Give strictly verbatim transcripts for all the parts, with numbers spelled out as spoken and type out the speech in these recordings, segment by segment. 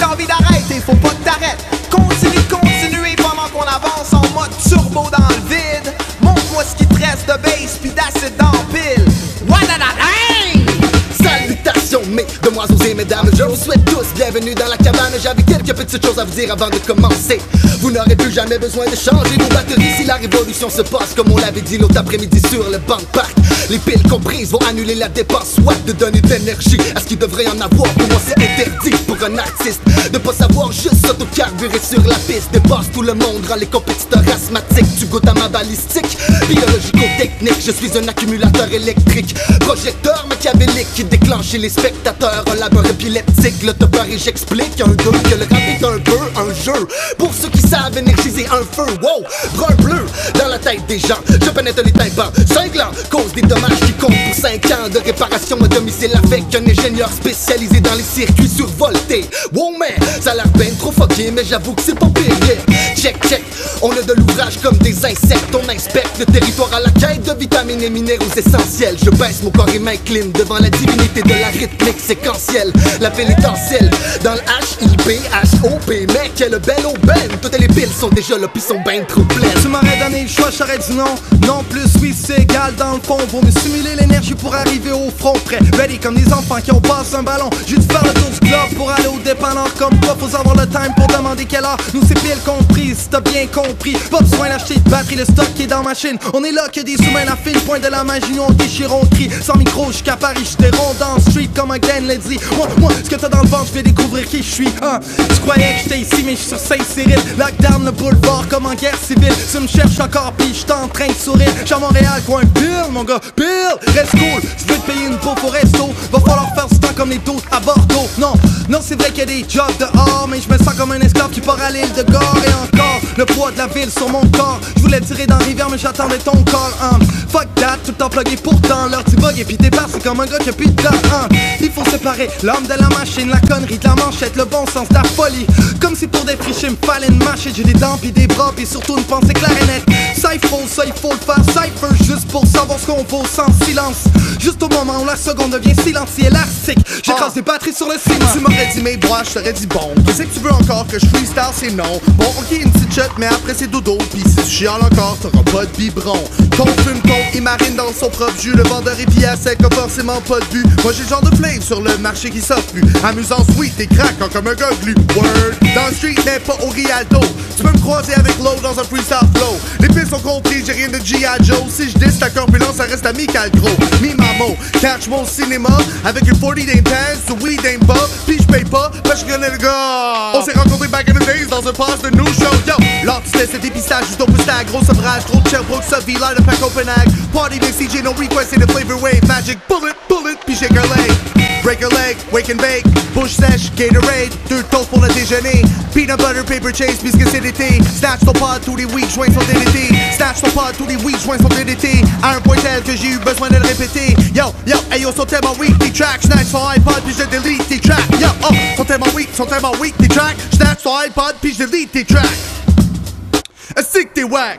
t'as envie d'arrêter, faut pas que t'arrêtes. Continue, continuer pendant qu'on avance en mode turbo dans le vide. Montre-moi ce qui te reste de base pis d'acide dans pile. Wadadadang! Salutations mes demoiselles et mesdames, je vous souhaite tous bienvenue dans la cabane. J'avais quelques petites choses à vous dire avant de commencer. Vous n'aurez plus jamais besoin de changer vos batteries si la révolution se passe comme on l'avait dit l'autre après-midi sur le banc de parc. Les piles comprises vont annuler la dépense, soit de donner de l'énergie à ce qu'il devrait en avoir. Pour moi c'est interdit pour un artiste de pas savoir juste s'auto-carburer sur la piste. Dépasse tout le monde, rend les compétiteurs asthmatiques. Tu goûtes à ma balistique, biologico-technique. Je suis un accumulateur électrique, projecteur machiavélique qui déclenche chez les spectateurs un labeur épileptique. Le topper et j'explique un deux que le rap est un peu un jeu pour ceux qui savent énergiser un feu. Wow, brun bleu dans la tête des gens, je pénètre les tympans cinglants, cause des dommages qui comptent pour cinq ans de réparation à domicile avec un ingénieur spécialisé dans les circuits survoltés. Wow mais ça a l'air ben trop fucké, mais j'avoue que c'est pas pire. Yeah. Check check, on a de l'ouvrage comme des insectes. On inspecte le territoire à la quête de vitamines et minéraux essentiels. Je baisse mon corps et m'incline devant la divinité de la rythmique séquentielle. La pile étincelle dans le H I P H O P. Mais quelle belle aubaine, toutes les piles sont déjà là pis sont ben trop pleines. Tu m'aurais donné le choix, j'aurais dit non. Non plus, oui c'est égal dans le fond. Vaut me simuler l'énergie pour arriver au front prêt. Ready comme des enfants qui ont passé un ballon. J'ai dû faire le tour du globe pour aller au dépanneur. Comme toi, faut avoir le time pour demander quelle heure. Nous c'est pile compris, si t'as bien compris. Pas besoin d'acheter de batterie, le stock qui est dans ma machine. On est là que des sous-mains, la fine pointe de la magie. On déchire, on crie, sans micro jusqu'à Paris. J'étais rond dans le street comme un Glenn l'a dit. Moi, moi, ce que t'as dans le ventre, je vais découvrir qui je suis. Hein? Tu croyais que j'étais ici, mais je suis sur Saint-Cyril. Lockdown, le boulevard comme en guerre civile. Tu me cherches encore, pis j'suis en train de sourire. J'suis à Montréal, coin Bill, mon gars, Bill. Reste cool, tu veux te payer une peau au resto. Va falloir faire du temps comme les d'autres à Bordeaux. Non, non, c'est vrai qu'il y a des jobs dehors, mais je me sens comme un esclave qui part à l'île de Gore. Et encore, le poids de la ville sur mon corps. Je voulais tirer dans la rivière, mais j'attendais ton call. Hein. Fuck that, tout le temps plugué pourtant. L'heure du bug et puis départ, c'est comme un gars qui a plus de dents. Hein. Il faut séparer l'homme de la machine, la connerie de la manchette, le bon sens de la folie. Comme si pour défricher me fallait une machette. J'ai des dents pis des bras pis surtout une pensée claire et nette. Ça il faut, ça il faut le faire cypher juste pour savoir ce qu'on vaut sans silence. Juste au moment où la seconde devient silencieux élastique. J'écrase des batteries sur le ciment. Tu m'aurais dit mes bras, je t'aurais dit bon. Qu'est-ce que tu veux encore que je freestyle, c'est non. Bon ok une petite shot mais après c'est dodo. Pis si tu chiales encore t'auras pas de biberon. Ton fume ton, il marine dans son propre jus. Le vendeur est pied à sec a forcément pas de but. Moi j'ai le genre de flame sur le marché qui s'offre plus. Amusant sweet et craquant comme un goglu. Word dans le street mais pas au Rialto. Tu peux me croiser avec l'eau dans un freestyle flow. Les pistes sont comprises, j'ai rien de G I Joe. Si je dis ta corpulence, ça reste amical gros. Mi mamo, catch mon cinéma avec une forty d'un pants, ce weed d'un bas. Pis j'paye pas, parce que je connais le gars. On s'est rencontrés back in the days dans un pass de new show. Yo, l'artiste c'est dépistage, juste au stag, gros sevrage, gros de Sherbrooke, Sub-V, line up à Copenhague. Party des C J, no request, c'est the flavor wave. Magic bullet, bullet, pis shake her leg. Break a leg, wake and bake, bush sèche, Gatorade, deux toasts pour le déjeuner. Peanut butter, paper chase, puisque c'est l'été. Snatch ton pod, tous les weeks, joints sont D D T. Snatch ton pod, tous les weeks, joints sont D D T. À un point tel que j'ai eu besoin de le répéter. Yo, yo, hey yo, sont tellement weak, tes tracks. Snatch ton iPod, puis je delete tes tracks. Yo, oh, sont tellement weak, sont tellement weak, tes tracks. Snatch ton iPod, puis je delete tes tracks. Est-ce que t'es wack?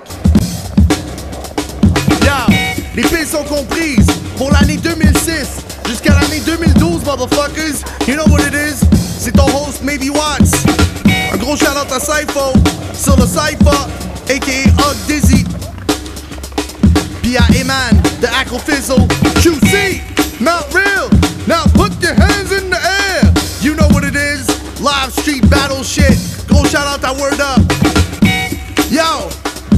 Yo, les pistes sont comprises pour l'année deux mille six jusqu'à l'année deux mille douze, motherfuckers. You know what it is? C'est ton host, Maybe Watts. Un gros shout-out à Cypho sur le Cypher, a k a. Hug Dizzy. Puis à Eman de Acrofizzle. Q C, not real. Now put your hands in the air. You know what it is? Live street battle shit. Gros shout-out à Word Up. Yo.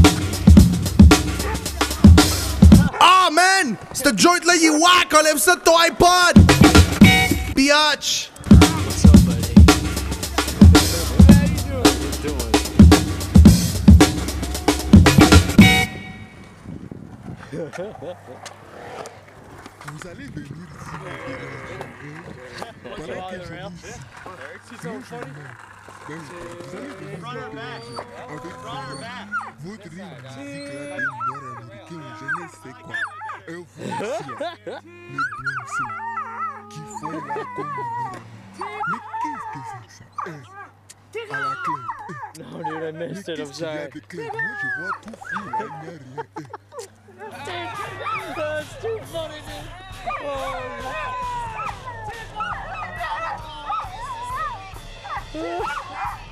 Oh man, c'est le joint là, il est whack. Enlève ça de ton iPod. Biatch. What's up, buddy? How you doing? Vous allez venir ici pendant que je lis. Vous allez venir avec votre rime musique là des nord-américains, je ne sais quoi. Et vous aussi, les blancs qui font la communauté. Mais qu'est-ce que c'est que ça? Eh, à la clé. No, dude, I Mais missed qu'est-ce it. I'm qu'il y a sorry. de clair? Moi je vois tout fou là, il n'y a rien. Eh. That's too funny, dude. Oh, Ah.